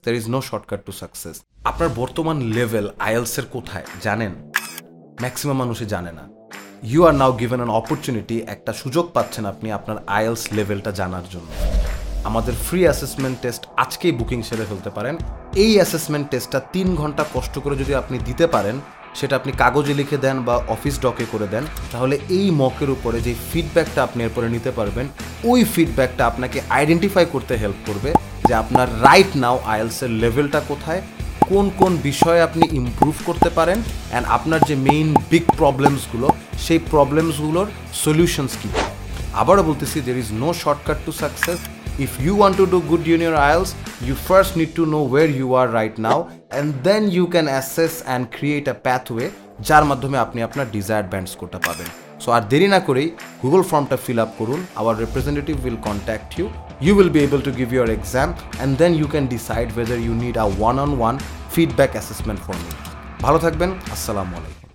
there is no shortcut to success. আপনার বর্তমান level আইএলসের কোথায় জানেন? ম্যাক্সিমাম মানুষই জানে না। You are now given an opportunity, একটা সুযোগ পাচ্ছেন আপনি আপনার আইএলস লেভেলটা জানার জন্য। আমাদের ফ্রি অ্যাসেসমেন্ট টেস্ট আজকেই বুকিং সেরে ফেলতে পারেন। এই অ্যাসেসমেন্ট টেস্টটা 3 ঘন্টা কষ্ট করে যদি আপনি দিতে পারেন, সেটা আপনি কাগজে লিখে দেন বা অফিস ডকে করে দেন, তাহলে এই মকের উপরে যে ফিডব্যাকটা আপনি এরপরে নিতে পারবেন, ওই ফিডব্যাকটা আপনাকে আইডেন্টিফাই করতে হেল্প করবে যে আপনার রাইট নাও আইএলসের লেভেলটা কোথায়, কোন কোন বিষয়ে আপনি ইমপ্রুভ করতে পারেন, অ্যান্ড আপনার যে মেইন বিগ প্রবলেমসগুলো, সেই প্রবলেমসগুলোর সলিউশনস কী। আবারও বলতেছি, there is no shortcut to success. If you want to do good in your IELTS, you first need to know where you are right now, and then you can assess and create a pathway যার মাধ্যমে আপনি আপনার desired band score-টা পাবেন। So আর দেরি না করেই Google ফর্মটা fill up করুন। Our representative will contact you. You will be able to give your exam, and then you can decide whether you need a one-on-one feedback assessment from me. ভালো থাকবেন। আসসালামু আলাইকুম।